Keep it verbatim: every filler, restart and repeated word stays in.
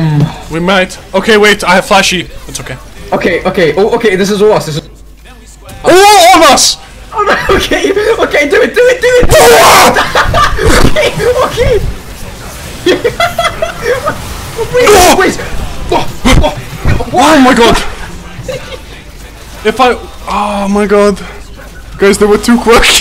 Um. We might. Okay, wait. I have flashy. It's okay. Okay, okay. Oh, okay. This is us. This is. Oh, on us! Oh no. Okay. Okay. Do it. Do it. Do it. Do it. Okay. Okay. Wait. Oh! Wait. Oh, oh, Oh my god! If I. Oh my god. Guys, they were too quick.